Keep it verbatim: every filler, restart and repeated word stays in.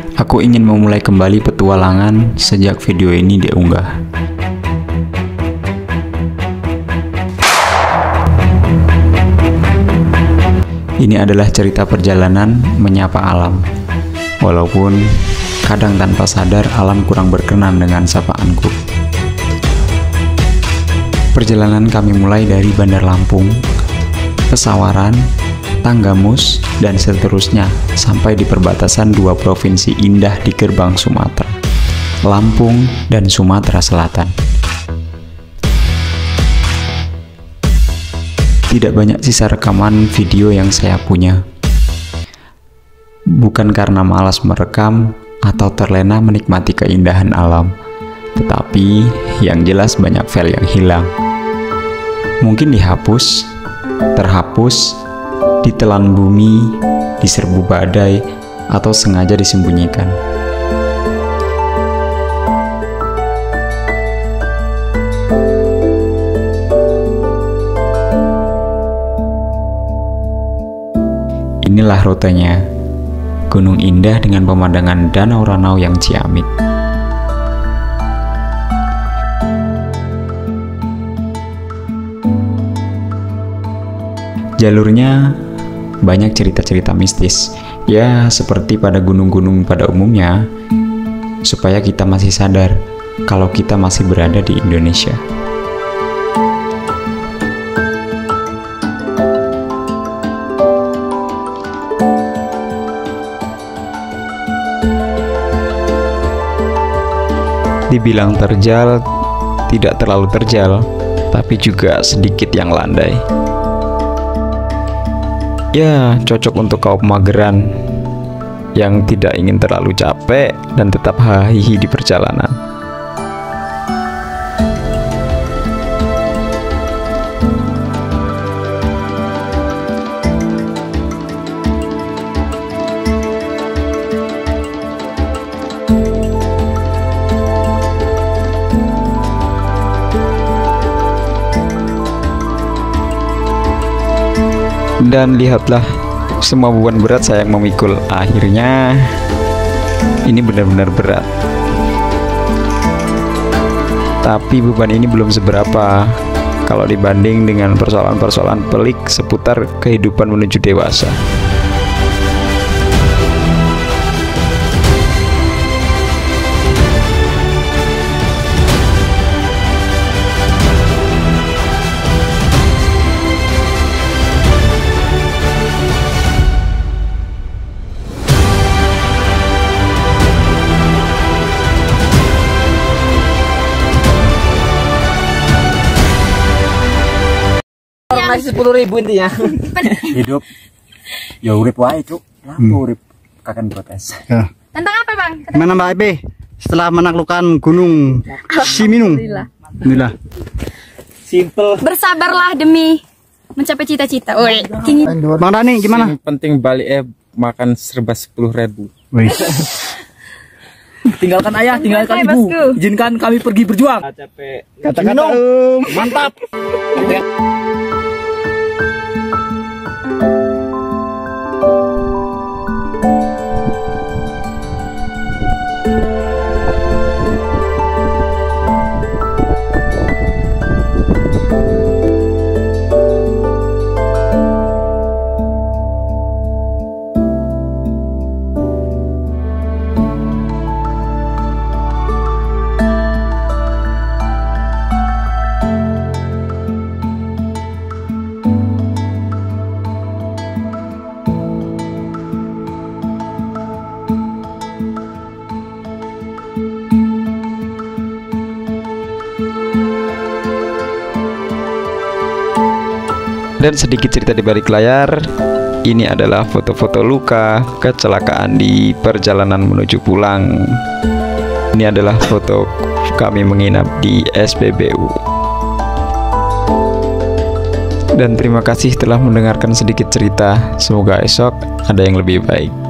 aku ingin memulai kembali petualangan sejak video ini diunggah. Ini adalah cerita perjalanan menyapa alam. Walaupun kadang tanpa sadar alam kurang berkenan dengan sapaanku. Perjalanan kami mulai dari Bandar Lampung, Pesawaran, Tanggamus, dan seterusnya sampai di perbatasan dua provinsi indah di gerbang Sumatera, Lampung dan Sumatera Selatan. Tidak banyak sisa rekaman video yang saya punya. Bukan karena malas merekam atau terlena menikmati keindahan alam, tetapi yang jelas banyak file yang hilang. Mungkin dihapus, terhapus, ditelan bumi, diserbu badai, atau sengaja disembunyikan. Inilah rutenya, gunung indah dengan pemandangan danau Ranau yang ciamik. Jalurnya banyak cerita-cerita mistis, ya seperti pada gunung-gunung pada umumnya, supaya kita masih sadar kalau kita masih berada di Indonesia. Dibilang terjal, tidak terlalu terjal, tapi juga sedikit yang landai. Ya, cocok untuk kaum mageran yang tidak ingin terlalu capek dan tetap hahihi di perjalanan. Dan lihatlah, semua beban berat saya yang memikul. Akhirnya ini benar-benar berat. Tapi beban ini belum seberapa kalau dibanding dengan persoalan-persoalan pelik seputar kehidupan menuju dewasa. Masih sepuluh ribu intinya. Hidup ya urip wae cuk. Lalu urip kakan protes. Ya. Tentang apa bang? Tentang Gimana Mbak Ebe setelah menaklukkan gunung Siminung? Alhamdulillah. Simple. Bersabarlah demi mencapai cita-cita. Oi, kini. Bang Dani gimana? Yang penting balik eh makan serba sepuluh ribu. Tinggalkan ayah, tinggalkan Hai, ibu. bosku. Izinkan kami pergi berjuang. Capek. Kata-kata um. Mantap. Dan sedikit cerita di balik layar, ini adalah foto-foto luka kecelakaan di perjalanan menuju pulang. Ini adalah foto kami menginap di S P B U. Dan terima kasih telah mendengarkan sedikit cerita. Semoga esok ada yang lebih baik.